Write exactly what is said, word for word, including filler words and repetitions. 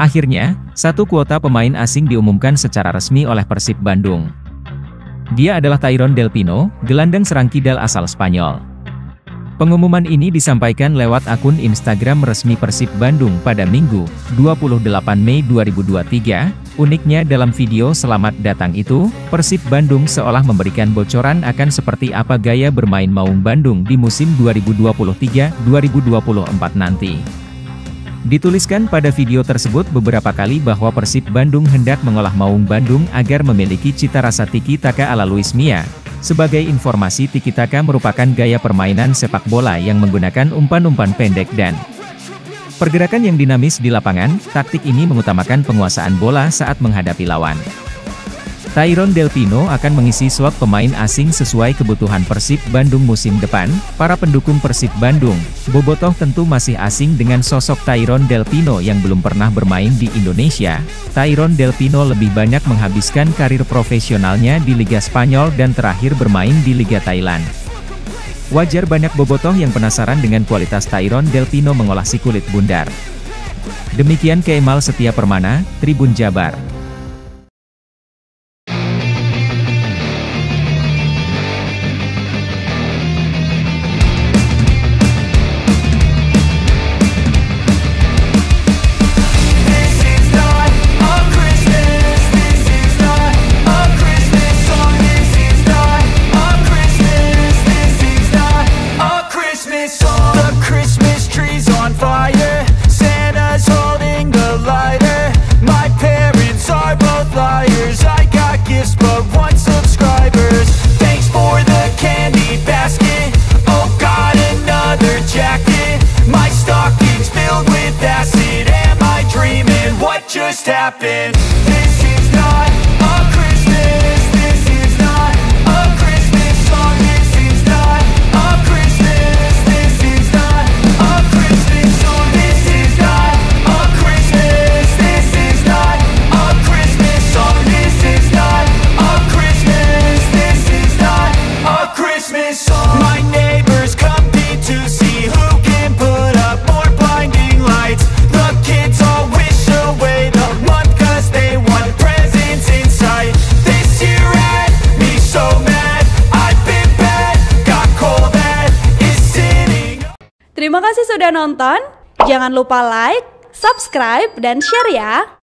Akhirnya, satu kuota pemain asing diumumkan secara resmi oleh Persib Bandung. Dia adalah Tyrone Del Pino, gelandang serang kidal asal Spanyol. Pengumuman ini disampaikan lewat akun Instagram resmi Persib Bandung pada Minggu, dua puluh delapan Mei dua ribu dua puluh tiga. Uniknya dalam video selamat datang itu, Persib Bandung seolah memberikan bocoran akan seperti apa gaya bermain Maung Bandung di musim dua ribu dua puluh tiga dua ribu dua puluh empat nanti. Dituliskan pada video tersebut beberapa kali bahwa Persib Bandung hendak mengolah Maung Bandung agar memiliki cita rasa tiki-taka ala Luis Milla. Sebagai informasi, tiki-taka merupakan gaya permainan sepak bola yang menggunakan umpan-umpan pendek dan pergerakan yang dinamis di lapangan. Taktik ini mengutamakan penguasaan bola saat menghadapi lawan. Tyrone Del Pino akan mengisi slot pemain asing sesuai kebutuhan Persib Bandung musim depan. Para pendukung Persib Bandung, bobotoh tentu masih asing dengan sosok Tyrone Del Pino yang belum pernah bermain di Indonesia. Tyrone Del Pino lebih banyak menghabiskan karir profesionalnya di Liga Spanyol dan terakhir bermain di Liga Thailand. Wajar banyak bobotoh yang penasaran dengan kualitas Tyrone Del Pino mengolah si kulit bundar. Demikian Kemal Setia Permana, Tribun Jabar. Just happened. This is not a Christmas. This is not a Christmas song. This is not a Christmas. This is not a Christmas song. This is not a Christmas. This is not a Christmas song. This is not a Christmas. This is not a Christmas song. My neighbors compete to see who can put up more blinding lights. The kids all wish away the month cause they want presents in sight. This year had me so mad, I've been bad, got cold that is sitting. Terima kasih sudah nonton, jangan lupa like, subscribe, dan share ya.